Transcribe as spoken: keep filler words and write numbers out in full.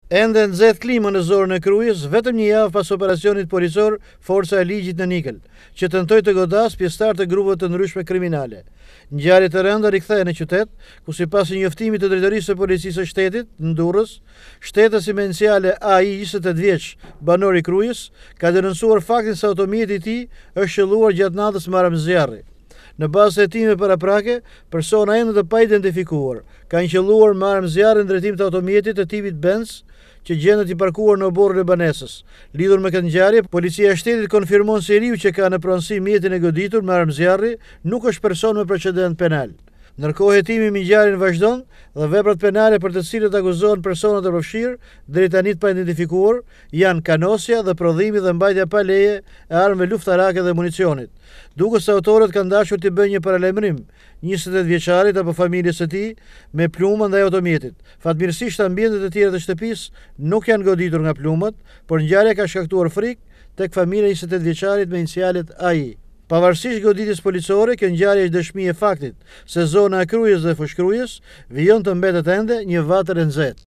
Ende nxehtë klima në zorën e Krujës, vetëm një javë pas operacionit policor Forca e Ligjit në Nikël, që tentoi të godasë pjesëtar të grupeve të ndryshme kriminale. Ngjarjet e rënda rikthehen në qytet, ku sipas një njoftimi të drejtorisë së policisë së shtetit në Durrës, shtetësi me iniciale A I njëzet e tetë vjeç, banor i Krujës, ka denoncuar faktin se automjeti i tij është shëlluar gjatë natës me armëzjarri. Në bazë të hetimeve paraprake, persona ende të pa identifikuar kanë qelluar me armëzjarrin në drejtim të automjetit të tipit Benz, që gjendet i parkuar në oborrin e banesës. Lidhur me këtë ngjarje, policia e shtetit konfirmon se njeriu që ka në pronësi mjetin e goditur me armëzjarri nuk është person me precedent penal. Ndërkohë hetimi mbi ngjarjen vazhdon dhe veprat penale për të cilët akuzohen personat e përfshirë deri tani të pa identifikuar janë kanosja dhe prodhimi dhe mbajtja pa leje e armëve luftarake dhe municionit, duke se autorët kanë dashur të bëjnë një paralajmërim njëzet e tetë vjeçarit apo familjes së tij me plumë ndaj automjetit. Fatmirësisht ambientet e tjera të shtëpisë nuk janë goditur nga plumat, por ngjarja ka shkaktuar frikë tek familja e njëzet e tetë vjeçarit me inicialet A I. Pavarësisht goditjes policore, kjo ngjarje është dëshmi e faktit se zona e Krujës dhe Fushkrujës vijon të mbetet ende një vatër e nxehtë.